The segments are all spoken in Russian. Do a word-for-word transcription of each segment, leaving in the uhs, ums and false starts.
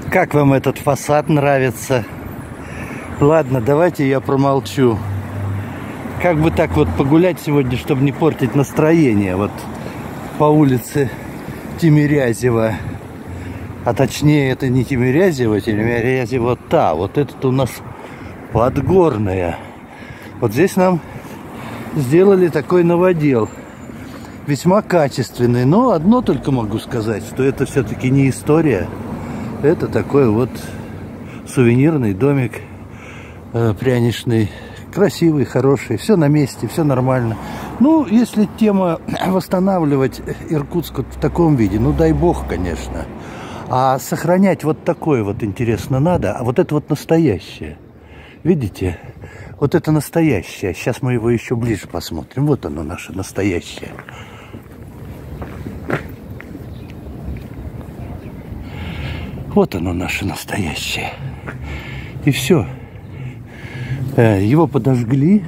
Как вам этот фасад нравится? Ладно, давайте я промолчу. Как бы так вот погулять сегодня, чтобы не портить настроение. Вот по улице Тимирязева. А точнее, это не Тимирязева, Тимирязева та. Вот этот у нас Подгорная. Вот здесь нам сделали такой новодел. Весьма качественный. Но одно только могу сказать, что это все-таки не история. Это такой вот сувенирный домик э, пряничный. Красивый, хороший. Все на месте, все нормально. Ну, если тема восстанавливать Иркутск вот в таком виде, ну дай бог, конечно. А сохранять вот такое вот интересно надо. А вот это вот настоящее. Видите? Вот это настоящее. Сейчас мы его еще ближе посмотрим. Вот оно, наше настоящее. Вот оно, наше настоящее. И все. Его подожгли.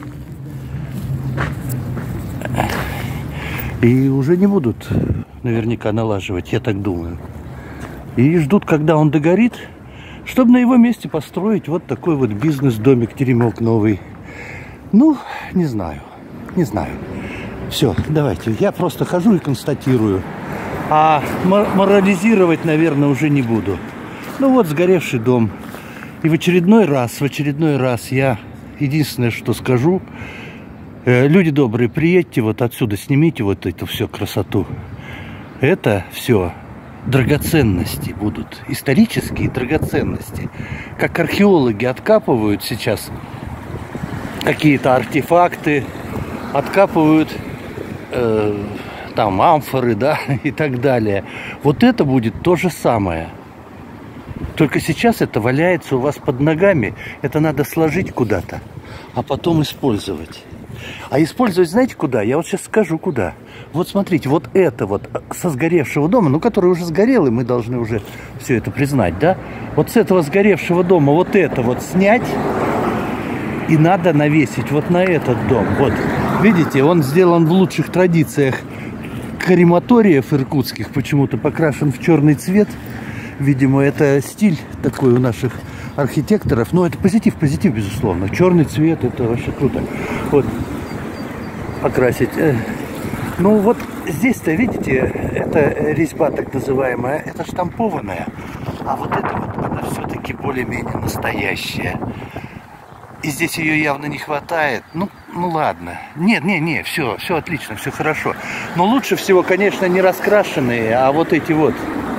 И уже не будут наверняка налаживать, я так думаю. И ждут, когда он догорит, чтобы на его месте построить вот такой вот бизнес-домик, теремок новый. Ну, не знаю, не знаю. Все, давайте, я просто хожу и констатирую. А морализировать, наверное, уже не буду. Ну вот, сгоревший дом. И в очередной раз, в очередной раз я единственное, что скажу, э, люди добрые, приедьте вот отсюда, снимите вот эту всю красоту. Это все драгоценности будут, исторические драгоценности. Как археологи откапывают сейчас какие-то артефакты, откапывают э, там амфоры, да, и так далее. Вот это будет то же самое. Только сейчас это валяется у вас под ногами. Это надо сложить куда-то, а потом использовать. А использовать знаете куда? Я вот сейчас скажу куда. Вот смотрите, вот это вот со сгоревшего дома, ну который уже сгорел, и мы должны уже все это признать, да? Вот с этого сгоревшего дома вот это вот снять и надо навесить вот на этот дом. Вот, видите, он сделан в лучших традициях крематориев иркутских, почему-то покрашен в черный цвет. Видимо, это стиль такой у наших архитекторов. Но это позитив, позитив, безусловно. Черный цвет, это вообще круто. Вот, покрасить. Ну, вот здесь-то, видите, это резьба так называемая, это штампованная. А вот это вот, она все-таки более-менее настоящая. И здесь ее явно не хватает. Ну, ну ладно. Нет, нет, нет, все, все отлично, все хорошо. Но лучше всего, конечно, не раскрашенные, а вот эти вот.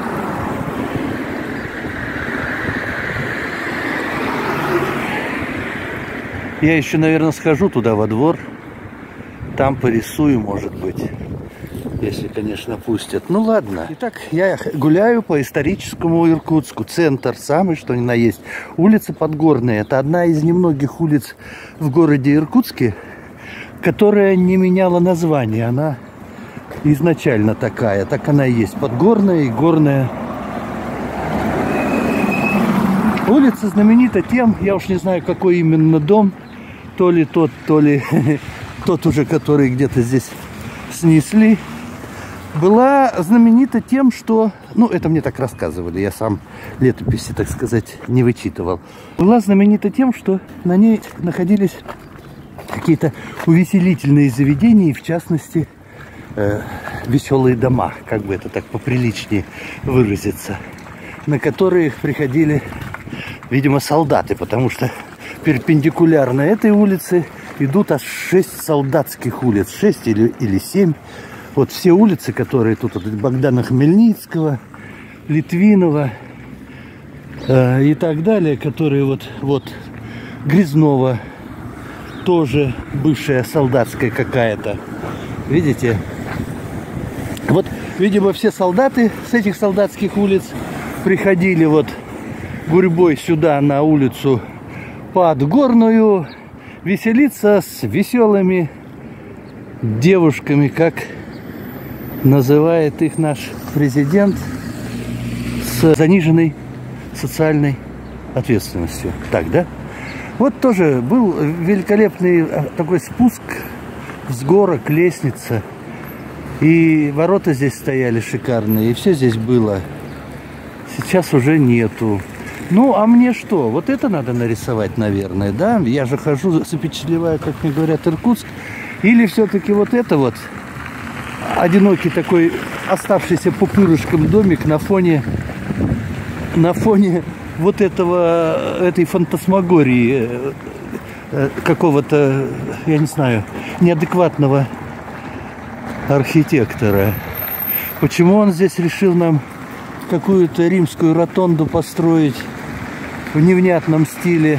Я еще, наверное, схожу туда во двор. Там порисую, может быть. Если, конечно, пустят. Ну, ладно. Итак, я гуляю по историческому Иркутску. Центр самый, что ни на есть. Улица Подгорная. Это одна из немногих улиц в городе Иркутске, которая не меняла название. Она изначально такая. Так она и есть. Подгорная и Горная. Улица знаменита тем, я уж не знаю, какой именно дом. То ли тот, то ли тот уже, который где-то здесь снесли. Была знаменита тем, что... Ну, это мне так рассказывали, я сам летописи, так сказать, не вычитывал. Была знаменита тем, что на ней находились какие-то увеселительные заведения, и в частности, э, веселые дома, как бы это так поприличнее выразиться, на которые приходили, видимо, солдаты, потому что перпендикулярно этой улице идут аж шесть солдатских улиц, шесть или, или семь. Вот все улицы, которые тут, вот, Богдана Хмельницкого, Литвинова э, и так далее, которые вот, вот Грязнова, тоже бывшая солдатская какая-то. Видите? Вот, видимо, все солдаты с этих солдатских улиц приходили вот гурьбой сюда, на улицу Подгорную, веселиться с веселыми девушками, как называет их наш президент, с заниженной социальной ответственностью. Так, да? Вот тоже был великолепный такой спуск с горок, лестница. И ворота здесь стояли шикарные, и все здесь было. сейчас уже нету. Ну, а мне что? Вот это надо нарисовать, наверное, да? Я же хожу, запечатлеваю, как мне говорят, Иркутск. Или все-таки вот это вот одинокий такой оставшийся пупырышком домик на фоне, на фоне вот этого, этой фантасмагории какого-то, я не знаю, неадекватного архитектора. Почему он здесь решил нам какую-то римскую ротонду построить в невнятном стиле?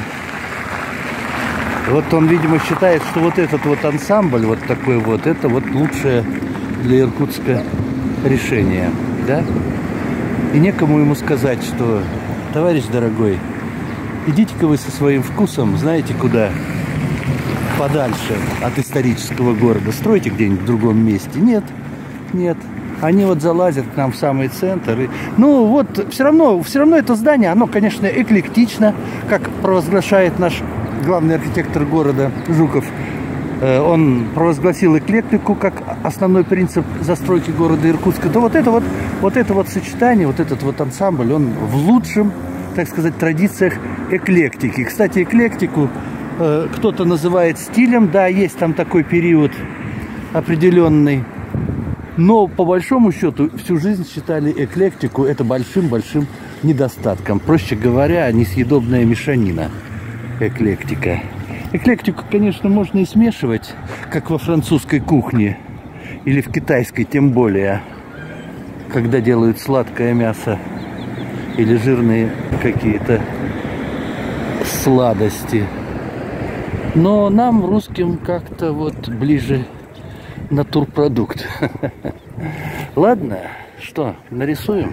Вот он, видимо, считает, что вот этот вот ансамбль, вот такой вот, это вот лучшее для Иркутска решение, да? И некому ему сказать, что, товарищ дорогой, идите-ка вы со своим вкусом, знаете куда? Подальше от исторического города. Стройте где-нибудь в другом месте. Нет, нет. Они вот залазят к нам в самый центр. И, ну вот, все равно, все равно это здание, оно, конечно, эклектично, как провозглашает наш главный архитектор города Жуков. Он провозгласил эклектику как основной принцип застройки города Иркутска. То вот это вот, вот это вот сочетание, вот этот вот ансамбль, он в лучшем, так сказать, традициях эклектики. Кстати, эклектику э, кто-то называет стилем, да, есть там такой период определенный. Но по большому счету всю жизнь считали эклектику это большим-большим недостатком. Проще говоря, несъедобная мешанина. Эклектика. Эклектику, конечно, можно и смешивать, как во французской кухне. Или в китайской, тем более. Когда делают сладкое мясо. Или жирные какие-то сладости. Но нам, русским, как-то вот ближе натурпродукт. Ладно, что, нарисуем?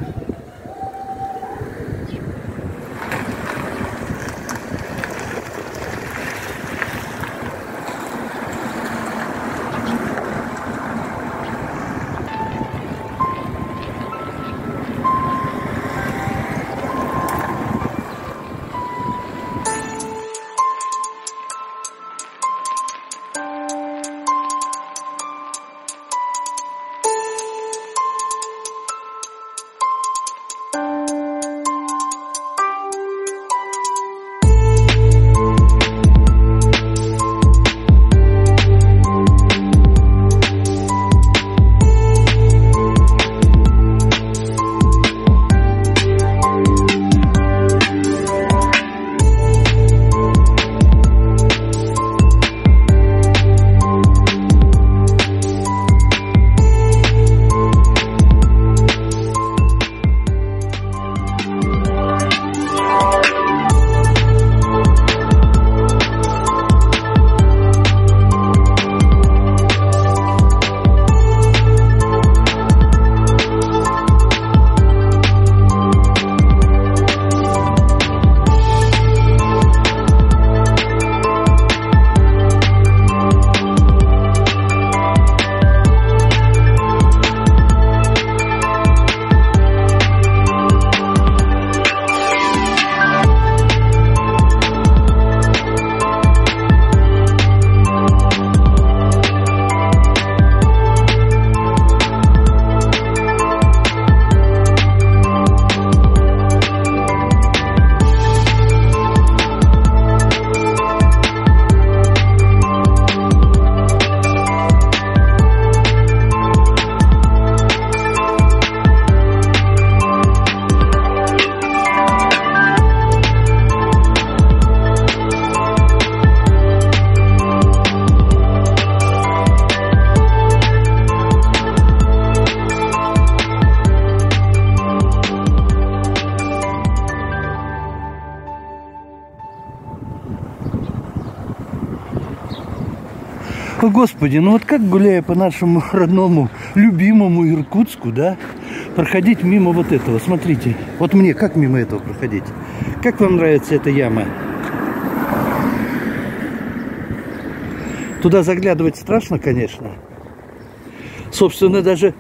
О, Господи, ну вот как, гуляя по нашему родному, любимому Иркутску, да, проходить мимо вот этого, смотрите. Вот мне как мимо этого проходить? Как вам нравится эта яма? Туда заглядывать страшно, конечно. Собственно, даже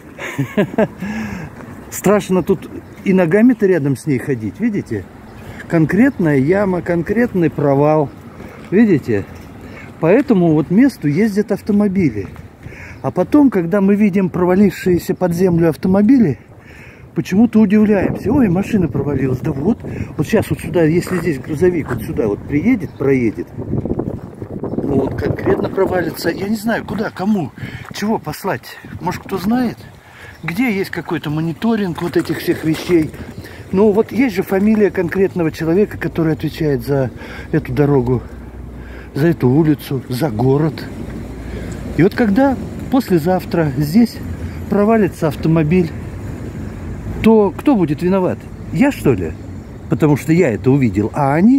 страшно тут и ногами-то рядом с ней ходить, видите? Конкретная яма, конкретный провал, видите? По этому вот месту ездят автомобили. А потом, когда мы видим провалившиеся под землю автомобили, почему-то удивляемся. Ой, машина провалилась. Да вот, вот сейчас вот сюда, если здесь грузовик вот сюда вот приедет, проедет, вот конкретно провалится. Я не знаю, куда, кому, чего послать. Может, кто знает, где есть какой-то мониторинг вот этих всех вещей. Ну, вот есть же фамилия конкретного человека, который отвечает за эту дорогу, за эту улицу, за город. И вот когда послезавтра здесь провалится автомобиль, то кто будет виноват? Я, что ли? Потому что я это увидел, а они...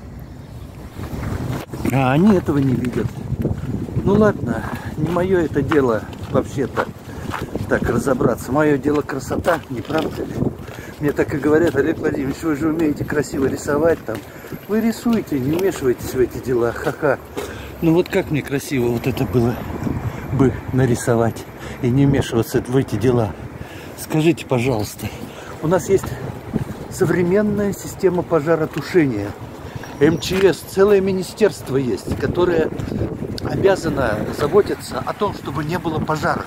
А они этого не видят. Ну ладно, не мое это дело вообще-то так разобраться. Мое дело красота, не правда ли? Мне так и говорят: Олег Владимирович, вы же умеете красиво рисовать там. Вы рисуете, не вмешивайтесь в эти дела, ха-ха. Ну вот как мне красиво вот это было бы нарисовать и не вмешиваться в эти дела. Скажите, пожалуйста, у нас есть современная система пожаротушения. эм че эс, целое министерство есть, которое обязано заботиться о том, чтобы не было пожаров.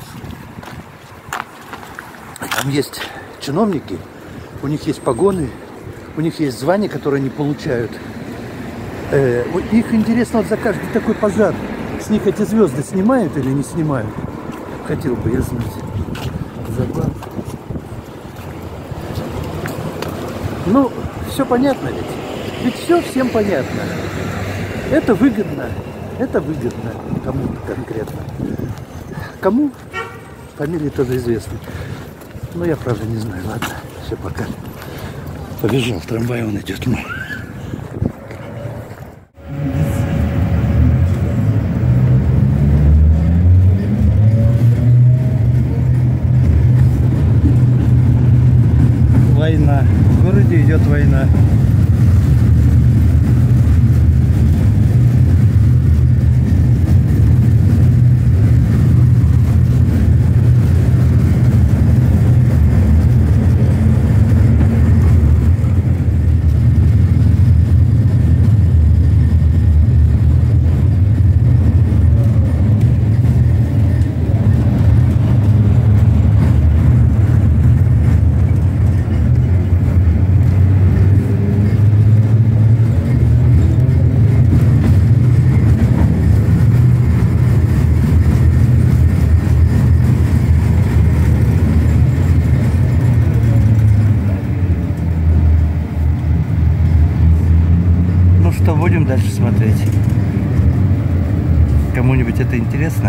Там есть чиновники, у них есть погоны, у них есть звания, которые они получают. Э, вот их интересно вот за каждый такой пожар. С них эти звезды снимают или не снимают? Хотел бы я знать. Забавно. Ну, все понятно ведь. Ведь все всем понятно. Это выгодно. Это выгодно кому-то конкретно. Кому? Фамилии тоже известны. Но я, правда, не знаю. Ладно, все, пока. Побежал, трамвай он идет мой. Война. В городе идет война. Что будем дальше смотреть? Кому-нибудь это интересно?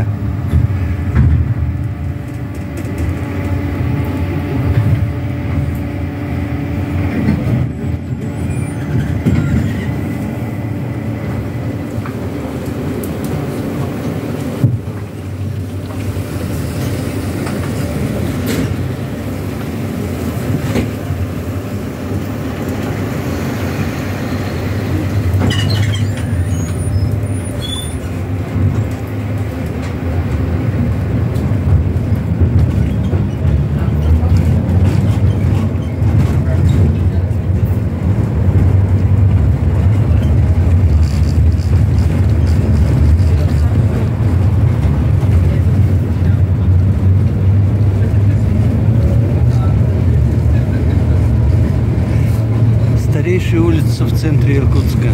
Старейшая улица в центре Иркутска.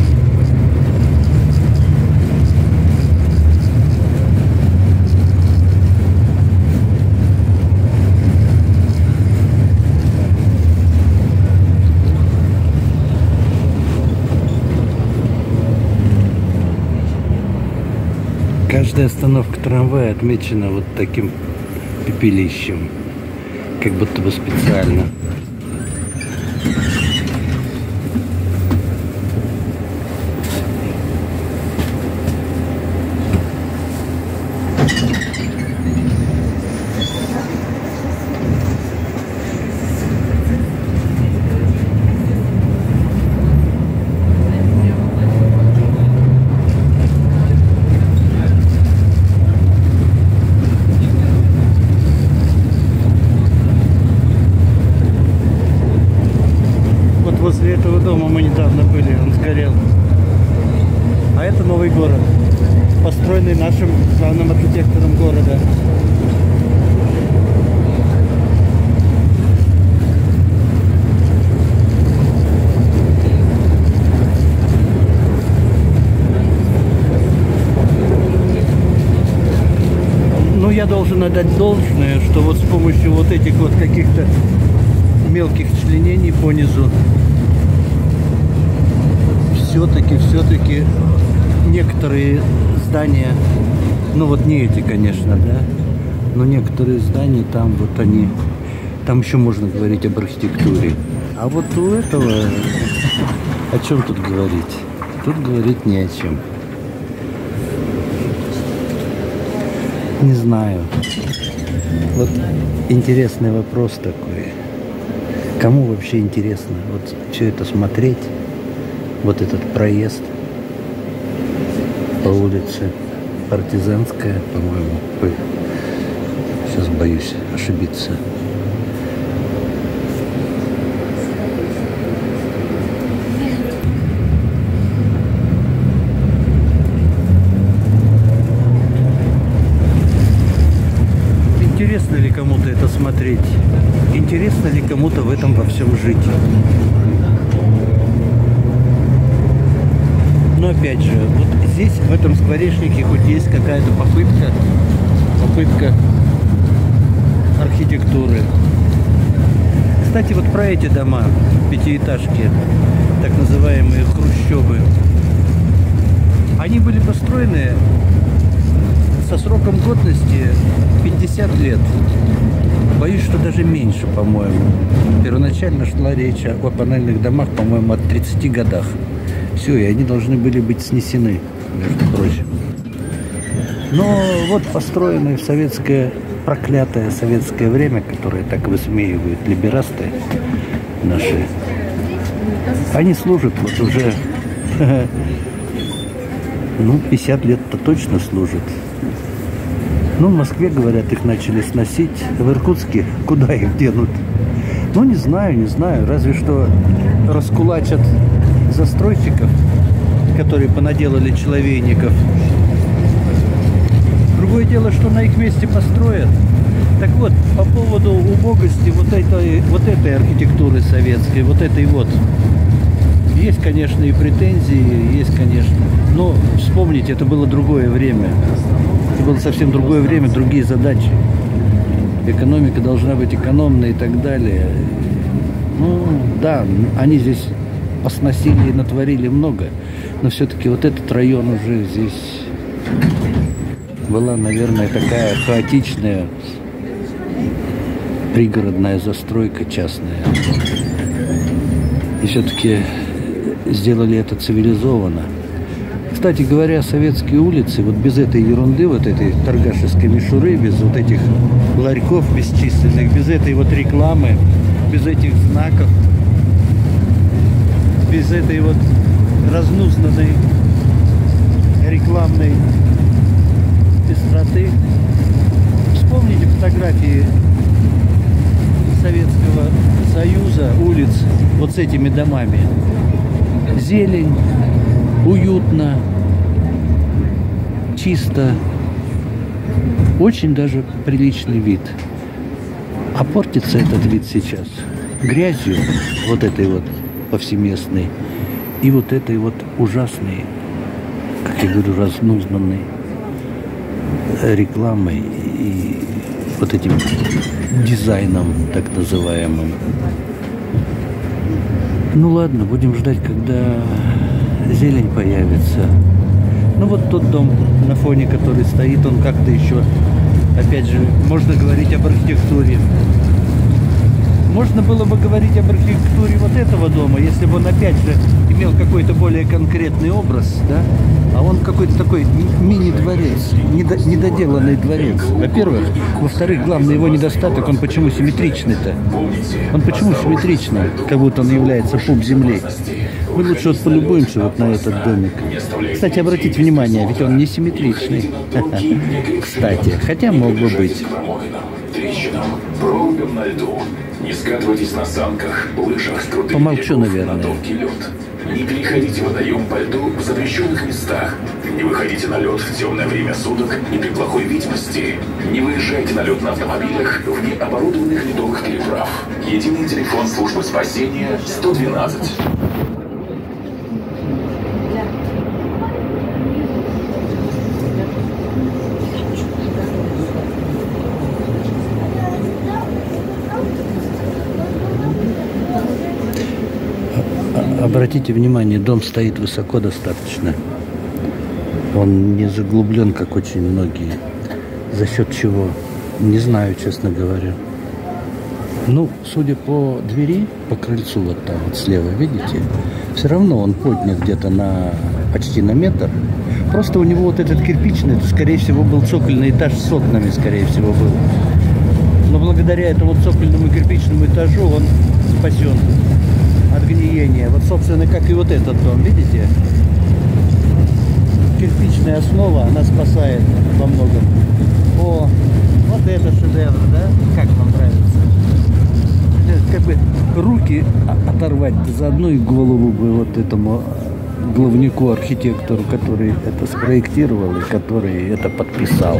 Каждая остановка трамвая отмечена вот таким пепелищем, как будто бы специально. Возле этого дома мы недавно были, он сгорел. А это новый город, построенный нашим главным архитектором города. должен отдать должное, что вот с помощью вот этих вот каких-то мелких членений по низу все-таки, все-таки некоторые здания, ну вот не эти, конечно, да, но некоторые здания там вот они, там еще можно говорить об архитектуре. А вот у этого, о чем тут говорить? Тут говорить не о чем. Не знаю. Вот интересный вопрос такой. Кому вообще интересно вот все это смотреть? Вот этот проезд по улице Партизанская, по-моему. Ой, сейчас боюсь ошибиться. Интересно ли кому-то это смотреть? Интересно ли кому-то в этом во всем жить? Но опять же, вот здесь, в этом скворечнике, хоть есть какая-то попытка, попытка архитектуры. Кстати, вот про эти дома, пятиэтажки, так называемые хрущевы, они были построены со сроком годности пятьдесят лет. Боюсь, что даже меньше, по-моему. Первоначально шла речь о панельных домах, по-моему, от тридцати годах. Все, и они должны были быть снесены, между прочим. Но вот построенные в советское, проклятое советское время, которое так высмеивают либерасты наши, они служат вот уже, ну, пятьдесят лет-то точно служат. Ну, в Москве, говорят, их начали сносить. В Иркутске куда их денут? Ну, не знаю, не знаю. Разве что раскулачат застройщиков, которые понаделали человейников. Другое дело, что на их месте построят. Так вот, по поводу убогости вот этой, вот этой архитектуры советской, вот этой вот, есть, конечно, и претензии, есть, конечно. Но вспомните, это было другое время. Это было совсем другое время, другие задачи. Экономика должна быть экономной и так далее. Ну, да, они здесь посносили и натворили много, но все-таки вот этот район уже здесь была, наверное, такая хаотичная пригородная застройка частная. И все-таки сделали это цивилизованно. Кстати говоря, советские улицы, вот без этой ерунды, вот этой торгашеской мишуры, без вот этих ларьков бесчисленных, без этой вот рекламы, без этих знаков, без этой вот разнузданной рекламной пестроты. Вспомните фотографии Советского Союза, улиц вот с этими домами. Зелень, уютно, чисто, очень даже приличный вид. А портится этот вид сейчас грязью вот этой вот повсеместной и вот этой вот ужасной, как я говорю, разнузданной рекламой и вот этим дизайном так называемым. Ну ладно, будем ждать, когда зелень появится. Ну вот тот дом на фоне, который стоит, он как-то еще, опять же, можно говорить об архитектуре. Можно было бы говорить об архитектуре вот этого дома, если бы он опять же имел какой-то более конкретный образ, да? А он какой-то такой мини-дворец, недо, недоделанный дворец. Во-первых. Во-вторых, главный его недостаток, он почему симметричный-то? Он почему симметричный, как будто он является пуп земли? Мы лучше вот полюбуемся вот на этот домик. Кстати, обратите внимание, ведь он не симметричный. Кстати, хотя мог бы быть. Не скатывайтесь на санках, лыжах, крутых Помолчу, наверное. на тонкий лед. Не переходите водоем по льду в запрещенных местах. Не выходите на лед в темное время суток и при плохой видимости. Не выезжайте на лед на автомобилях в необорудованных ледовых переправ. Единый телефон службы спасения сто двенадцать. Обратите внимание, дом стоит высоко достаточно. Он не заглублен, как очень многие. За счет чего? Не знаю, честно говоря. Ну, судя по двери, по крыльцу вот там вот слева, видите? Все равно он поднят где-то на почти на метр. Просто у него вот этот кирпичный, это, скорее всего, был цокольный этаж с окнами, скорее всего, был. Но благодаря этому цокольному кирпичному этажу он спасен от гниения. Вот, собственно, как и вот этот дом, видите? Кирпичная основа, она спасает во многом. О, вот это шедевр, да? Как вам нравится? Как бы руки оторвать заодно и голову бы вот этому главнику, архитектору, который это спроектировал и который это подписал.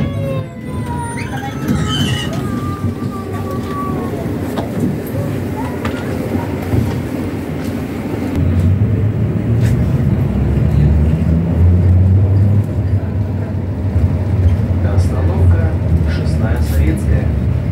Остановка шестая Советская.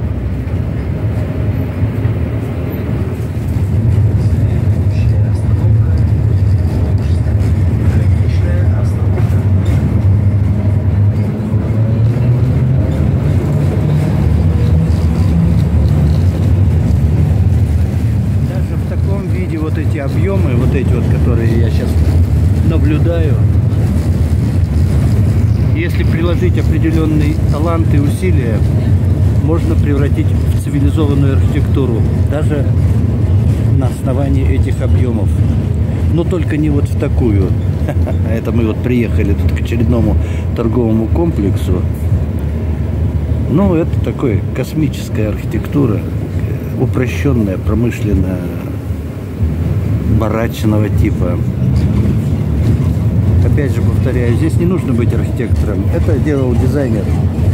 Объемы, вот эти вот, которые я сейчас наблюдаю, если приложить определенный талант и усилия, можно превратить в цивилизованную архитектуру, даже на основании этих объемов. Но только не вот в такую. Это мы вот приехали тут к очередному торговому комплексу. Ну, это такой космическая архитектура, упрощенная, промышленная, барачного типа. Опять же повторяю, здесь не нужно быть архитектором. Это делал дизайнер.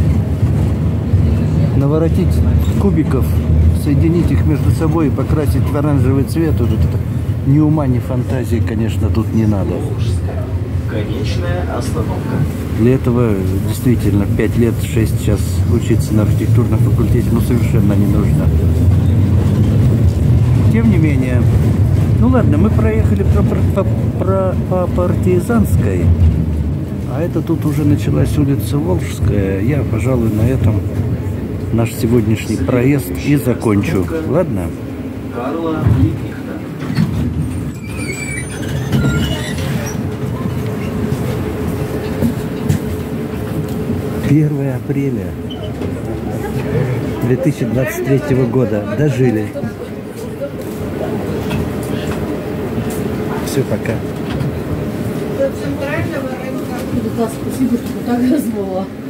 Наворотить кубиков, соединить их между собой и покрасить в оранжевый цвет. Вот это, ни ума, ни фантазии, конечно, тут не надо. Конечная остановка. Для этого действительно пять лет, шесть сейчас учиться на архитектурном факультете, ну, совершенно не нужно. Тем не менее, ну ладно, мы проехали по, по, по, по Партизанской, а это тут уже началась улица Волжская. Я, пожалуй, на этом наш сегодняшний проезд и закончу. Ладно? Карла Липкнехта. первое апреля две тысячи двадцать третьего года. Дожили. Все, пока. До центрального рынка. Спасибо, что так назвала.